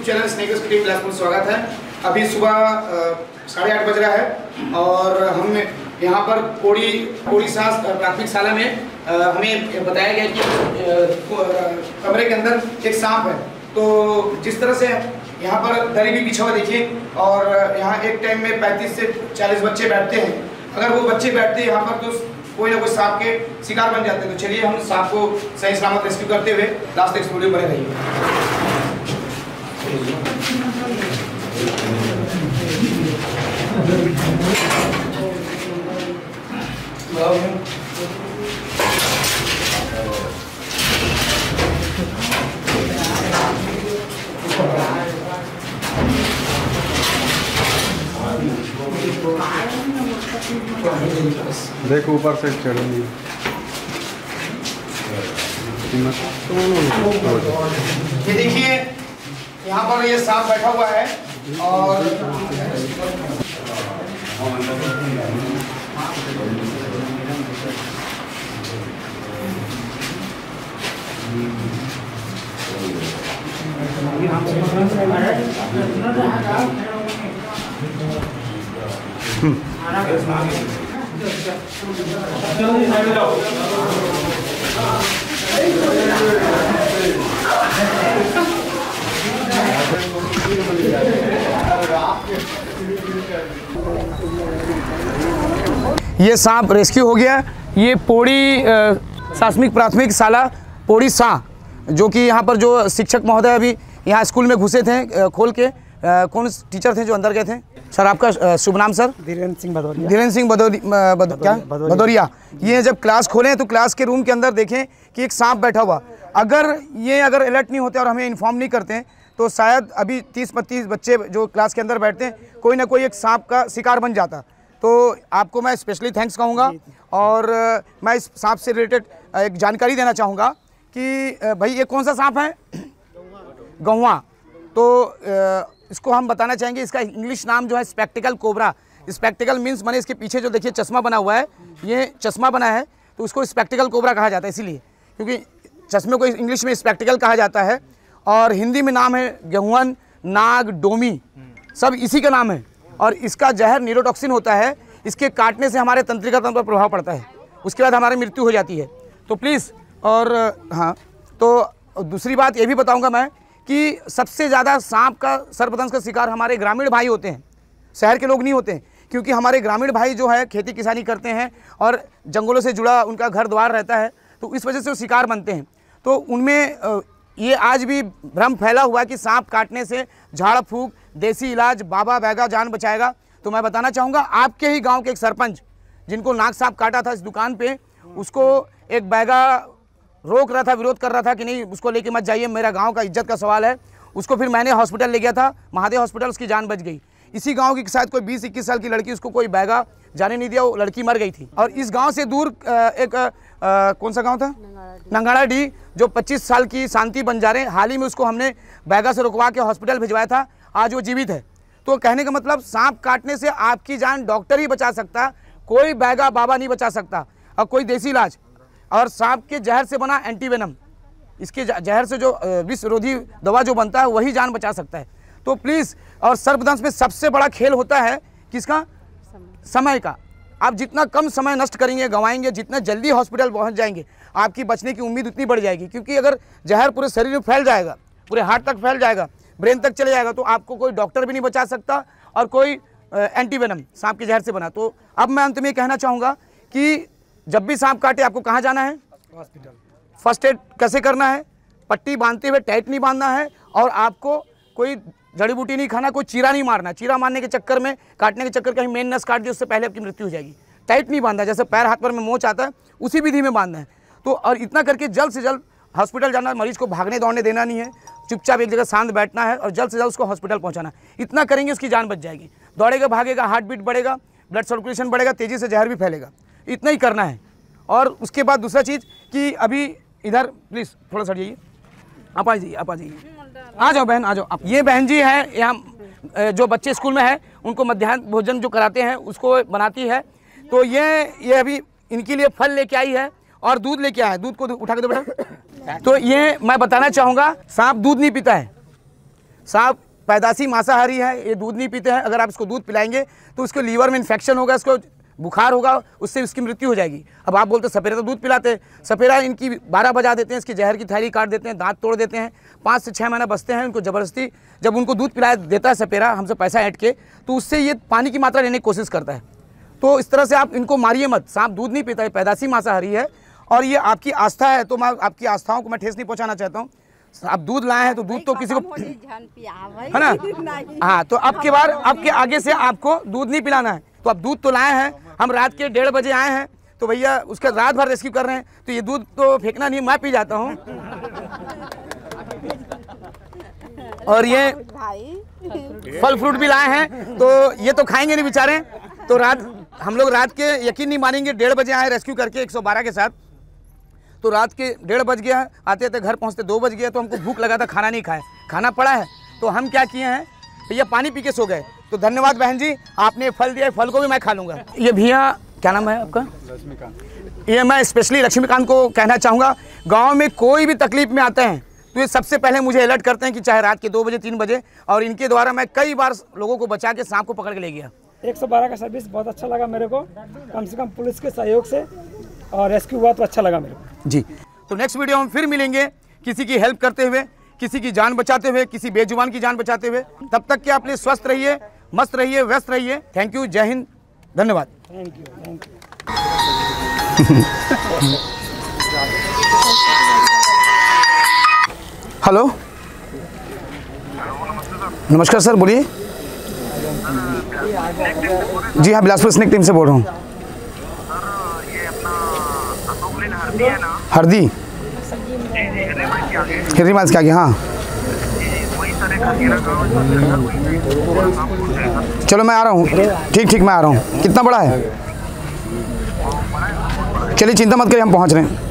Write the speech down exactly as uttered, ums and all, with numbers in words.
Channel snakers की team Bilaspur स्वागत है। अभी सुबह साढ़े आठ बज रहा है और हम यहाँ पर कोड़ी कोड़ी सास प्राथमिक शाला में आ, हमें बताया गया कि कमरे के अंदर एक सांप है। तो जिस तरह से यहाँ पर दरी भी बिछा हुआ देखिए और यहाँ एक टाइम में पैंतीस से चालीस बच्चे बैठते हैं। अगर वो बच्चे बैठते हैं यहाँ पर तो कोई ना कोई सांप के शिकार बन जाते हैं। तो चलिए हम सांप को सही सलामत रेस्क्यू करते हुए लास्ट तक स्टूडियो बने रहिए। देखो ऊपर से चढ़ेंगी। ये देखिए यहाँ पर ये सांप बैठा हुआ है और ये सांप रेस्क्यू हो गया। ये पोड़ी शासनिक प्राथमिक शाला पोड़ी सा, जो कि यहाँ पर जो शिक्षक महोदय अभी यहाँ स्कूल में घुसे थे खोल के, आ, कौन टीचर थे जो अंदर गए थे? सर आपका शुभ नाम? सर धीरेन्द्र सिंह भदौरिया। धीरेन्द्र सिंह भदौरी बद, क्या भदौरिया। ये जब क्लास खोले तो क्लास के रूम के अंदर देखें कि एक सांप बैठा हुआ। अगर ये अगर अलर्ट नहीं होते और हमें इन्फॉर्म नहीं करते तो शायद अभी तीस पच्चीस बच्चे जो क्लास के अंदर बैठते हैं कोई ना कोई एक सांप का शिकार बन जाता। तो आपको मैं स्पेशली थैंक्स कहूँगा और मैं इस सांप से रिलेटेड एक जानकारी देना चाहूँगा कि भाई ये कौन सा सांप है? गौवा। तो इसको हम बताना चाहेंगे, इसका इंग्लिश नाम जो है स्पेक्टिकल कोबरा। स्पेक्टिकल मीन्स माने इसके पीछे जो देखिए चश्मा बना हुआ है, ये चश्मा बना है तो उसको स्पेक्टिकल कोबरा कहा जाता है, इसीलिए क्योंकि चश्मे को इंग्लिश में स्पेक्टिकल कहा जाता है। और हिंदी में नाम है गेहुअन, नाग, डोमी, सब इसी का नाम है। और इसका जहर न्यूरोटॉक्सिन होता है। इसके काटने से हमारे तंत्रिका तंत्र पर प्रभाव पड़ता है, उसके बाद हमारी मृत्यु हो जाती है। तो प्लीज़, और हाँ, तो दूसरी बात ये भी बताऊंगा मैं कि सबसे ज़्यादा सांप का सर्पदंश का शिकार हमारे ग्रामीण भाई होते हैं, शहर के लोग नहीं होते हैं। क्योंकि हमारे ग्रामीण भाई जो है खेती किसानी करते हैं और जंगलों से जुड़ा उनका घर द्वार रहता है, तो इस वजह से वो शिकार बनते हैं। तो उनमें ये आज भी भ्रम फैला हुआ है कि सांप काटने से झाड़ फूंक, देसी इलाज, बाबा बैगा जान बचाएगा। तो मैं बताना चाहूँगा, आपके ही गांव के एक सरपंच जिनको नाग सांप काटा था इस दुकान पे, उसको एक बैगा रोक रहा था, विरोध कर रहा था कि नहीं उसको लेके मत जाइए, मेरा गांव का इज्जत का सवाल है। उसको फिर मैंने हॉस्पिटल ले गया था, महादेव हॉस्पिटल, उसकी जान बच गई। इसी गांव की शायद कोई बीस इक्कीस साल की लड़की, उसको कोई बैगा जाने नहीं दिया, वो लड़की मर गई थी। और इस गांव से दूर एक आ, कौन सा गांव था? नंगाड़ा डी, जो पच्चीस साल की शांति बंजारे, हाल ही में उसको हमने बैगा से रुकवा के हॉस्पिटल भिजवाया था, आज वो जीवित है। तो कहने का मतलब, सांप काटने से आपकी जान डॉक्टर ही बचा सकता, कोई बैगा बाबा नहीं बचा सकता, और कोई देसी इलाज। और सांप के जहर से बना एंटीवेनम, इसके जहर से जो विष रोधी दवा जो बनता है वही जान बचा सकता है। तो प्लीज़, और सर्पदंश में सबसे बड़ा खेल होता है किसका? समय का। आप जितना कम समय नष्ट करेंगे, गंवाएंगे, जितना जल्दी हॉस्पिटल पहुंच जाएंगे, आपकी बचने की उम्मीद उतनी बढ़ जाएगी। क्योंकि अगर जहर पूरे शरीर में फैल जाएगा, पूरे हार्ट तक फैल जाएगा, ब्रेन तक चले जाएगा, तो आपको कोई डॉक्टर भी नहीं बचा सकता और कोई एंटीवेनम सांप के जहर से बना। तो अब मैं अंत में कहना चाहूँगा कि जब भी सांप काटे आपको कहाँ जाना है? हॉस्पिटल। फर्स्ट एड कैसे करना है? पट्टी बांधते हुए टाइट नहीं बांधना है, और आपको कोई जड़ी बूटी नहीं खाना, कोई चीरा नहीं मारना। चीरा मारने के चक्कर में, काटने के चक्कर कहीं मेन नस काट दी, उससे पहले आपकी मृत्यु हो जाएगी। टाइट नहीं बांधना, जैसे पैर हाथ पर में मोच आता है उसी विधि में बांधना है। तो और इतना करके जल्द से जल्द हॉस्पिटल जाना, मरीज को भागने दौड़ने देना नहीं है, चुपचाप एक जगह शांत बैठना है और जल्द से जल्द उसको हॉस्पिटल पहुँचाना। इतना करेंगे उसकी जान बच जाएगी। दौड़ेगा, भागेगा, हार्ट बीट बढ़ेगा, ब्लड सर्कुलेशन बढ़ेगा, तेज़ी से जहर भी फैलेगा। इतना ही करना है। और उसके बाद दूसरा चीज़ कि अभी इधर प्लीज़ थोड़ा सा जाइए, आप आ जाइए, आप आ जाइए, आ जाओ बहन, आ जाओ आप। ये बहन जी है, यहाँ जो बच्चे स्कूल में है उनको मध्याह्न भोजन जो कराते हैं उसको बनाती है। तो ये ये अभी इनके लिए फल लेके आई है और दूध लेके आया है। दूध को उठा के दो बेटा। तो ये मैं बताना चाहूँगा, सांप दूध नहीं पीता है, सांप पैदाशी मांसाहारी है, ये दूध नहीं पीते हैं। अगर आप इसको दूध पिलाएंगे तो उसके लीवर में इन्फेक्शन होगा, इसको बुखार होगा, उससे उसकी मृत्यु हो जाएगी। अब आप बोलते सपेरा तो दूध पिलाते हैं, सपेरा इनकी बारह बजा देते हैं, इसकी जहर की थैली काट देते हैं, दांत तोड़ देते हैं, पाँच से छः महीना बचते हैं। उनको ज़बरदस्ती जब उनको दूध पिलाया देता है सपेरा हमसे पैसा ऐंठ के, तो उससे ये पानी की मात्रा लेने की कोशिश करता है। तो इस तरह से आप इनको मारिए मत। सांप दूध नहीं पीता है, पैदाशी मांसाहारी है और ये आपकी आस्था है, तो मैं आपकी आस्थाओं को मैं ठेस नहीं पहुँचाना चाहता हूँ। आप दूध लाए हैं तो दूध तो किसी को है ना, हाँ, तो अब की बार अब के आगे से आपको दूध नहीं पिलाना है। तो अब दूध तो लाए हैं, हम रात के डेढ़ बजे आए हैं, तो भैया उसका रात भर रेस्क्यू कर रहे हैं, तो ये दूध तो फेंकना नहीं, मैं पी जाता हूँ। और ये फल फ्रूट भी लाए हैं, तो ये तो खाएंगे नहीं बेचारे। तो रात हम लोग रात के यकीन नहीं मानेंगे डेढ़ बजे आए रेस्क्यू करके एक सौ बारह के साथ, तो रात के डेढ़ बज गया, आते आते घर पहुंचते दो बज गया, तो हमको भूख लगा था, खाना नहीं खाए, खाना पड़ा है। तो हम क्या किए हैं भैया, पानी पी के सो गए। तो धन्यवाद बहन जी, आपने फल दिया, फल को भी मैं खा लूँगा। ये भैया क्या नाम है आपका? लक्ष्मीकांत। ये मैं स्पेशली लक्ष्मीकांत को कहना चाहूँगा, गाँव में कोई भी तकलीफ में आते हैं तो ये सबसे पहले मुझे अलर्ट करते हैं कि चाहे रात के दो बजे तीन बजे, और इनके द्वारा मैं कई बार लोगों को बचा के सांप को पकड़ के ले गया। एक सौ बारह का सर्विस बहुत अच्छा लगा मेरे को, कम से कम पुलिस के सहयोग से, और रेस्क्यू हुआ तो अच्छा लगा मेरे को जी। तो नेक्स्ट वीडियो हम फिर मिलेंगे किसी की हेल्प करते हुए, किसी की जान बचाते हुए, किसी बेजुबान की जान बचाते हुए। तब तक के आप स्वस्थ रहिए, मस्त रहिए, व्यस्त रहिए। थैंक यू, जय हिंद, धन्यवाद। Thank you thank you. Hello, नमस्कार सर, बोलिए। जी हाँ, बिलासपुर स्नेक टीम से बोल रहा हूँ। हरदी हिरनी मार्च के आगे, हाँ। चलो मैं आ रहा हूँ, ठीक ठीक मैं आ रहा हूँ। कितना बड़ा है? चलिए चिंता मत करिए, हम पहुँच रहे हैं।